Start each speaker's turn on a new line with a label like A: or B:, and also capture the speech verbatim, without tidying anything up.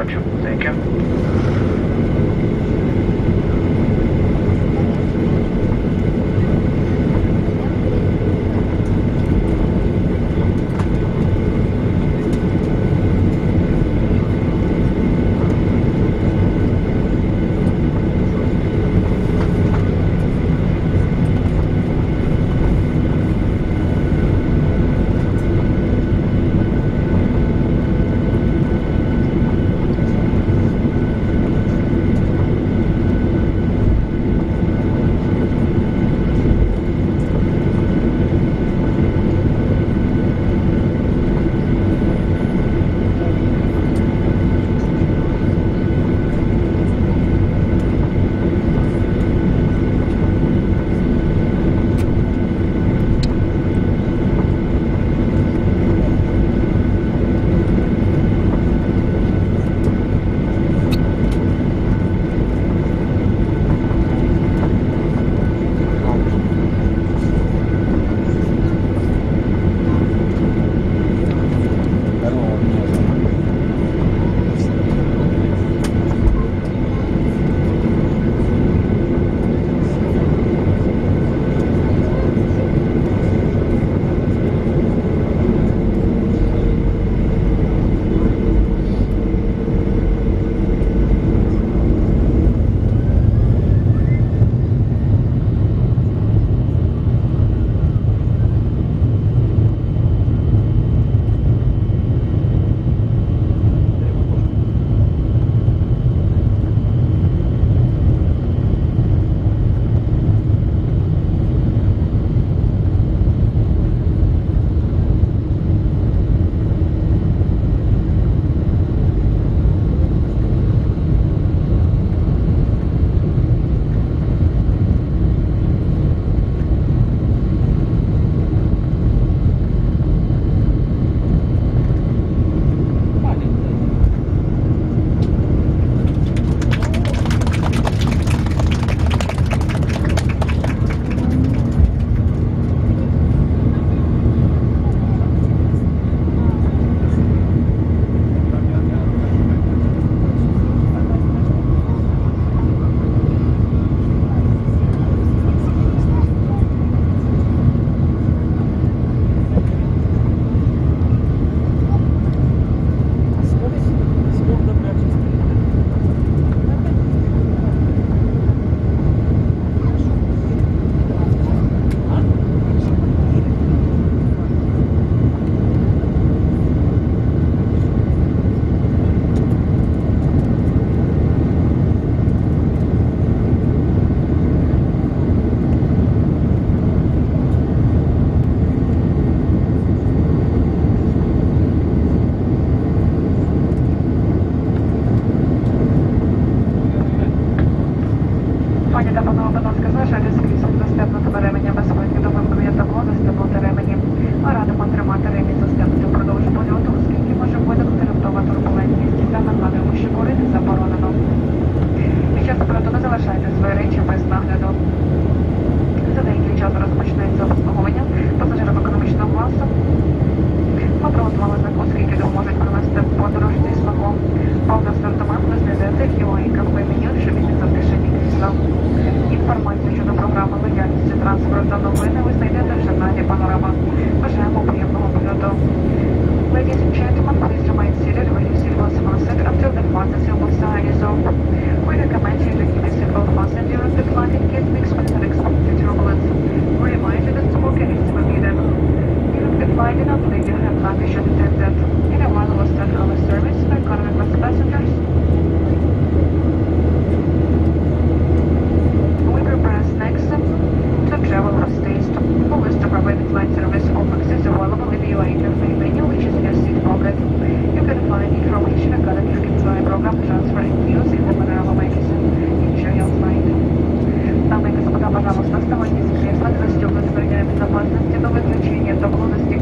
A: departure. Thank you.
B: Пані та панове, будь ласка, залишайтеся в кріслах застебнутого ременя безпеки до вимкнення табло застебнути ремені. Ми радимо тримати ремінь застебнути впродовж польоту, оскільки може виникнути раптова турбулентність та нагадуємо, що курити заборонено. Під час польоту не залишайте свої речі без нагляду. За деякий час розпочнеться обслуговування пасажирам економічного класу. Ми приготували закуски, які допоможуть провести подорож зі смаком. Повний асортимент ви знайдете в ю ей кафе меню, що міститься в кишені крісла. Інформацію щодо програми лояльності транспорту та новини ви знайдете в журналі «Панорама». Бажаємо приємного польоту. Ladies and gentlemen, please remain seated with your seatbelts fastened until the fastest will sign is off. We recommend you to keep your seatbelt fastened during the flight in case we expect unexpected turbulence. We remind you that smoking is forbidden. During the flight, do not leave your hand luggage unattended. In a while, we'll start our service for economy class passengers. We prepare snacks to travel with taste. For list of private flight service offerings is available in the ю ей Cafe menu, which is in your seat pocket. You can find information regarding your flight program, transfer, and news in the Panorama magazine. Enjoy your flight. Дамы и господа, пожалуйста, оставайтесь в креслах, застегнуты ремнями безопасности до выключения табло застегнутых.